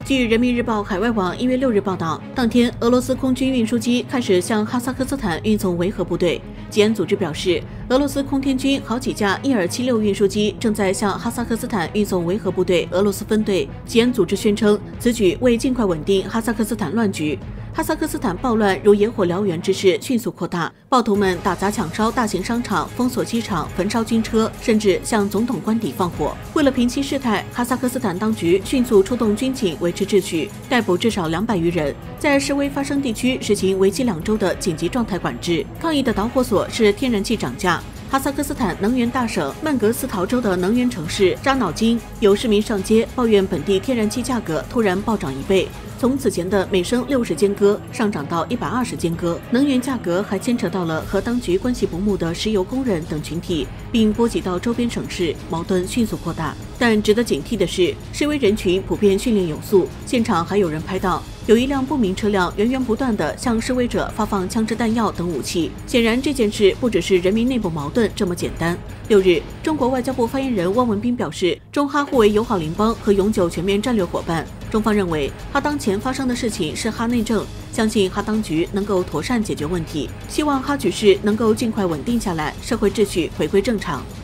据人民日报海外网1月6日报道，当天俄罗斯空军运输机开始向哈萨克斯坦运送维和部队。吉安组织表示，俄罗斯空天军好几架伊尔76运输机正在向哈萨克斯坦运送维和部队俄罗斯分队。吉安组织宣称，此举为尽快稳定哈萨克斯坦乱局。哈萨克斯坦暴乱如野火燎原之势迅速扩大，暴徒们打砸抢烧大型商场，封锁机场，焚烧军车，甚至向总统官邸放火。为了平息事态，哈萨克斯坦当局迅速出动军警维持秩序，逮捕至少200余人，在示威发生地区实行为期2周的紧急状态管制。抗议的导火索是天然气涨价。哈萨克斯坦能源大省曼格斯陶州的能源城市扎瑙金，有市民上街抱怨本地天然气价格突然暴涨1倍。从此前的每升60间戈上涨到120间戈，能源价格还牵扯到了和当局关系不睦的石油工人等群体，并波及到周边省市，矛盾迅速扩大。但值得警惕的是，示威人群普遍训练有素，现场还有人拍到有一辆不明车辆源源不断地向示威者发放枪支弹药等武器。显然，这件事不只是人民内部矛盾这么简单。6日，中国外交部发言人汪文斌表示，中哈互为友好邻邦和永久全面战略伙伴。中方认为，哈当前发生的事情是哈内政，相信哈当局能够妥善解决问题，希望哈局势能够尽快稳定下来，社会秩序回归正常。